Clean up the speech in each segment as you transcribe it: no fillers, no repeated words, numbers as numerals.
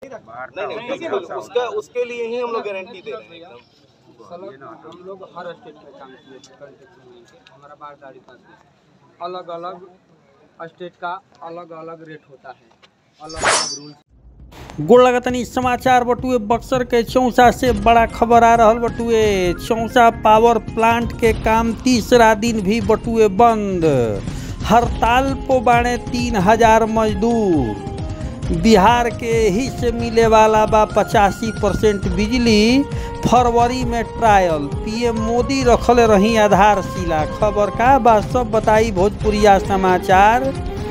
नहीं रखा। नहीं, उसके लिए ही हम लोग गारंटी दे रहे हैं। हम लोग हर स्टेट में काम किए हमारा बारदारी पास अलग अलग स्टेट का अलग अलग रेट होता है, अलग अलग रूल्स। गोड़ लगतनी समाचार बटुए बक्सर के चौसा से बड़ा खबर आ रहा बटुए। चौसा पावर प्लांट के काम तीसरा दिन भी बटुए बंद। हड़ताल को बाणे 3000 मजदूर। बिहार के ही से मिले वाला बा 85% बिजली। फरवरी में ट्रायल पीएम मोदी रखले रही आधारशिला। खबर का बा सब बताई भोजपुरिया समाचार।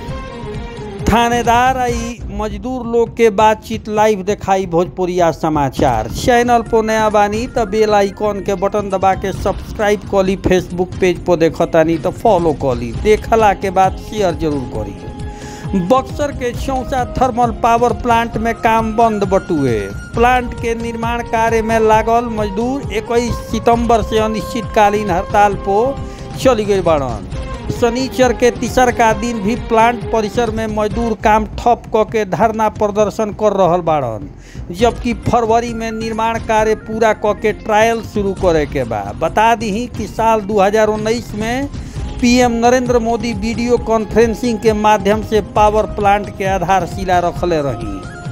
थानेदार आई मजदूर लोग के बातचीत लाइव दिखाई भोजपुरिया समाचार। चैनल पर नया बानी तो बेल आइकॉन के बटन दबा के सब्सक्राइब करी। फेसबुक पेज पर देखतानी तो फॉलो करी। देखला के बाद शेयर जरूर करी। बक्सर के चौसा थर्मल पावर प्लांट में काम बंद बटुए। प्लांट के निर्माण कार्य में लागल मजदूर 21 सितंबर से अनिश्चितकालीन हड़ताल पर चली गई बाड़न। शनिचर के तीसर का दिन भी प्लांट परिसर में मजदूर काम ठप क के धरना प्रदर्शन कर रहल बाड़न, जबकि फरवरी में निर्माण कार्य पूरा क के ट्रायल शुरू करे के बा। बता दी कि साल 2019 में PM Narendra Modi video conferencing के माध्यम से पावर प्लांट के आधारशिला रखले रही।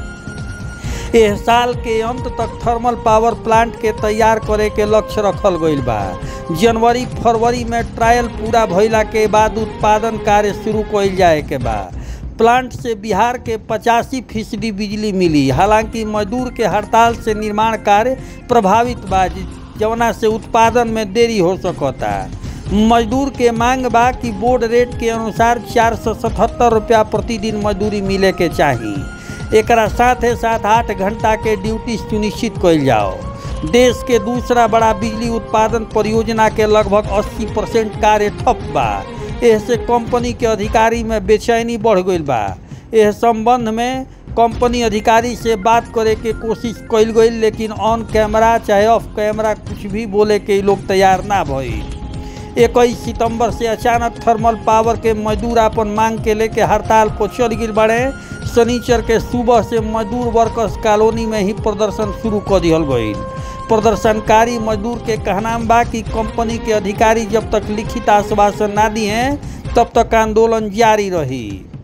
इस साल के अंत तक थर्मल पावर प्लांट के तैयार करे के लक्ष्य रखल गईल बा। जनवरी फरवरी में ट्रायल पूरा भइला के बाद उत्पादन कार्य शुरू कईल जाए के बा। प्लांट से बिहार के 85% बिजली मिली। हालांकि मजदूर के हड़ताल से निर्माण कार्य प्रभावित बा, जवना से उत्पादन में देरी हो सकता। मजदूर के मांग बा कि बोर्ड रेट के अनुसार 477 रुपया प्रतिदिन मजदूरी मिले के चाहिए। एकरा साथे साथ 8 घंटा के ड्यूटी सुनिश्चित कईल जाओ। देश के दूसरा बड़ा बिजली उत्पादन परियोजना के लगभग 80% कार्य ठप बा। इससे कंपनी के अधिकारी में बेचैनी बढ़ गई बा। यह संबंध में कंपनी अधिकारी से बात करे के कोशिश कईल गई, लेकिन ऑन कैमरा चाहे ऑफ कैमरा कुछ भी बोले के लोग तैयार ना भई। 21 सितंबर से अचानक थर्मल पावर के मजदूर अपन मांग के लेके हड़ताल पर चल गए बड़े। शनिचर के सुबह से मजदूर वर्कर्स कॉलोनी में ही प्रदर्शन शुरू कर दिहल गई। प्रदर्शनकारी मजदूर के कहना बा कि कंपनी के अधिकारी जब तक लिखित आश्वासन ना दिए तब तक आंदोलन जारी रही।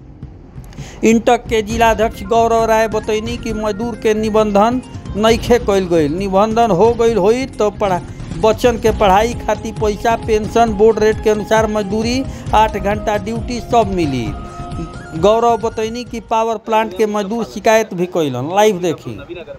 इंटक के जिलाध्यक्ष गौरव राय बतैनी कि मजदूर के निबंधन नइखे कईल गई। निबंधन हो गई होई तो बच्चन के पढ़ाई खातिर पैसा, पेंशन, बोर्ड रेट के अनुसार मजदूरी, 8 घंटा ड्यूटी सब मिली। गौरव बतैनी कि पावर प्लांट के मजदूर शिकायत भी कैलन। लाइव देखी।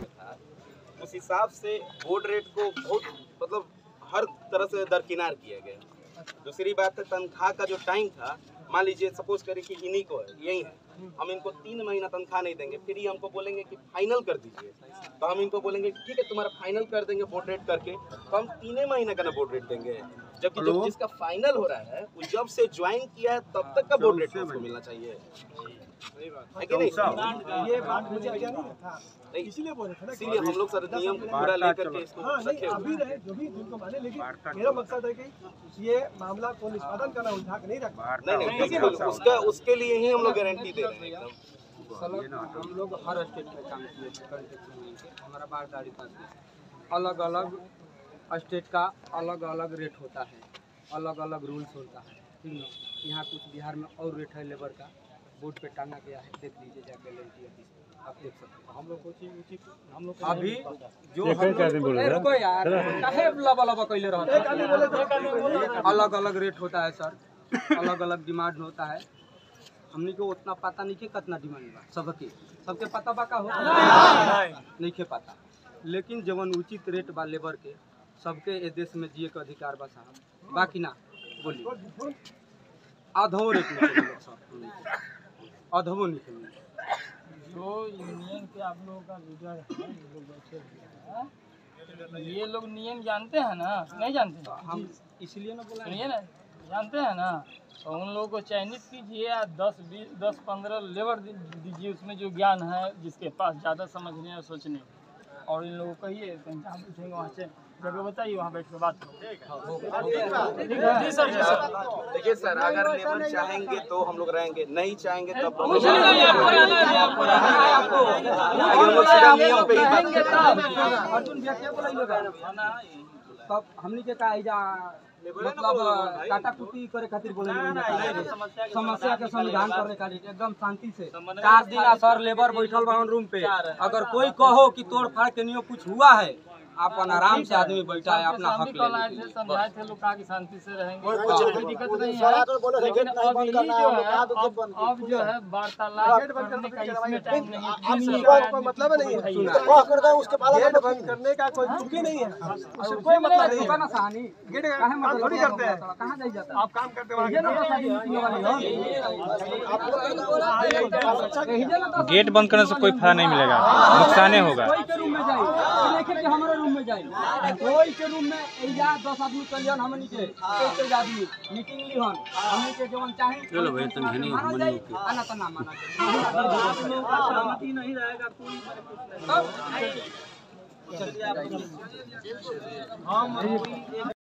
उस हिसाब से बोर्ड रेट को बहुत मतलब हर तरह से दरकिनार किया गया। दूसरी बात है तनख्वाह का जो टाइम था, मान लीजिए सपोज करें कि इन्हीं को यही है, हम इनको 3 महीना तनख्वाह नहीं देंगे, फिर ही हमको बोलेंगे कि फाइनल कर दीजिए, तो हम इनको बोलेंगे ठीक है तुम्हारा फाइनल कर देंगे बोर्ड रेट करके, तो हम 3 महीने का ना बोर्ड रेट देंगे। जबकि जब जिसका फाइनल हो रहा है वो जब से ज्वाइन किया है तब तक का बोर्ड रेट उसको मिलना चाहिए। है कि नहीं? ये बात मुझे आइडिया नहीं था, इसीलिए बोले थे ना, इसीलिए हम लोग सर नियम पूरा लेकर के इसको रखे अभी रहे जो भी जिनको माने। लेकिन मेरा मकसद है कि ये मामला को निष्पादन करना उठा के नहीं रखना। नहीं, उसके लिए ही हम लोग गारंटी दे रहे हैं एकदम। हम लोग हर स्टेट में काम किए हमारा बारदारी पास अलग अलग स्टेट का अलग अलग रेट होता है, अलग अलग रूल्स होता है। यहाँ कुछ बिहार में और रेट है लेबर का, बोर्ड पे टांगा गया है, देख लीजिए जाके आप देख सकते हैं। हम लोग हम लोग अभी जो रुको यार, काहे लबा लबा कैले रहते। अलग अलग रेट होता है सर, अलग अलग डिमांड होता है। हमने को उतना पता नहीं कि कितना डिमांड बा, सबके पता बा का हो नहीं के पता। लेकिन जवन उचित रेट बा लेबर के सबके ए देश में जिए के अधिकार बा साहब, बाकी ना बोली आधो रेट में अधवो नहीं। जो यूनियन के आप लोगों का लीडर है, ये लोग बैठे हुए हैं, ये लोग नियम जानते हैं ना? नहीं जानते हैं? हम इसलिए ना बोला, सुनिए ना, जानते हैं ना? तो उन लोगों को चयनित कीजिए या 10-15 लेबर दीजिए, उसमें जो ज्ञान है, जिसके पास ज़्यादा समझने और सोचने। और इन लोगों को कहिए जहाँ बैठेंगे वहाँ से जगह बताइए, वहाँ बैठ के बात करो। जी सर, जी सर। देखिए सर, अगर लेबर चाहेंगे तो हम लोग रहेंगे, नहीं चाहेंगे तब हम लोग नियम पे ही बात करेंगे। तब हमनी के का इजा मतलब काटा कुटी करे खातिर बोले समस्या के समाधान करे खातिर एकदम शांति से 4 दिन सर लेबर बैठल बा रूम पे, अगर कोई कहो कि तोड़ फाड़ के नहीं कुछ हुआ है, अपन आराम से आदमी बैठा है अपना हक ले समझाए थे लोग कहा कि शांति से रहेंगे, कोई दिक्कत नहीं है। लेकिन अभी जो है अब जो है वार्तालाप करने का इसमें टाइम नहीं है, मतलब नहीं है उसके बाद बंद करने का कोई चुकी नहीं है, कोई मतलब नहीं है ना सहानी गेट काहे मतलब थोड़ी करते हैं, कहां जाई जाता आप काम करते ये ना तो शादी मीटिंग वाली हो। गेट बंद करने से कोई फायदा नहीं मिलेगा, नुकसाने होगा। कोई के रूम में जाई, लेकिन कि हमारे रूम में जाई, कोई के रूम में एजा 10 आदमी चलियन, हमनी के 1 आदमी मीटिंग लिहन, हमनी के जवन चाहे चलो भाई तन हनी हमनी के आना तो ना माना सहमति नहीं रहेगा कोई तब